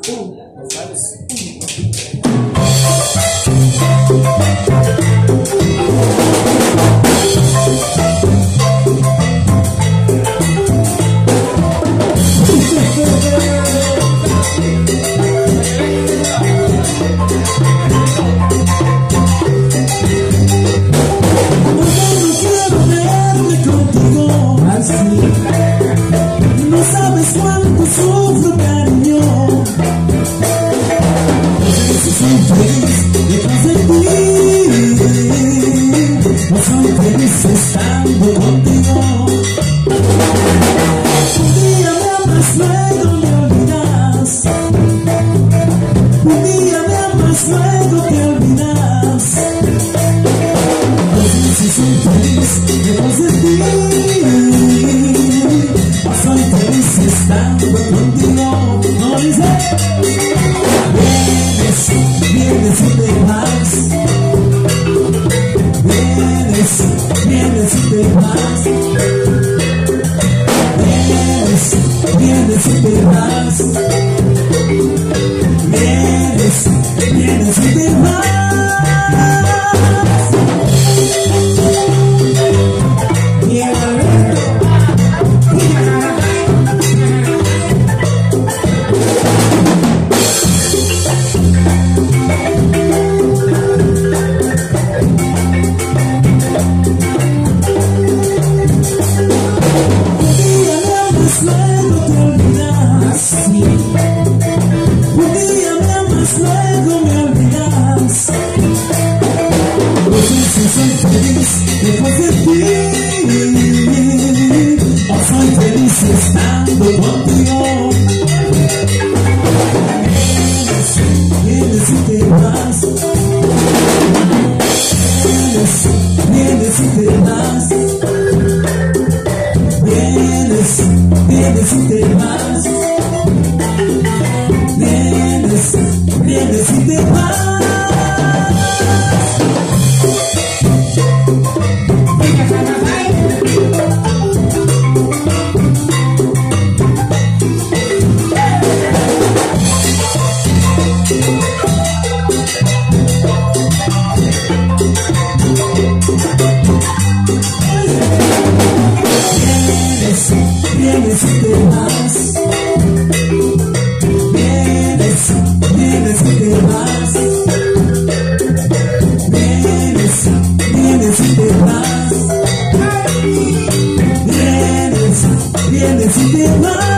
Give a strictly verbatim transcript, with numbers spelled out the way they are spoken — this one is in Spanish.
Uh, no sabes. No sabes cuánto sufro, cariño. Si soy feliz detrás de ti, no soy feliz estando contigo. Un día me amas, luego me olvidas. Un día me amas, luego te olvidas. Si soy feliz detrás de ti, soy feliz estando contigo. No dice, vienes, vienes y te vas. Vienes, vienes y te vas. Vienes, vienes y te vas. Vienes, vienes y te vas. Luego me olvidas. No sé si soy feliz después de ti, o soy feliz estando contigo. Vienes, vienes y te vas. Vienes, vienes y te vas. Vienes, vienes y te vas. Vienes, vienes y te vas. Vienes, vienes y te vas. Vienes, vienes y te vas. Vienes, vienes y te vas. Vienes, vienes y te vas.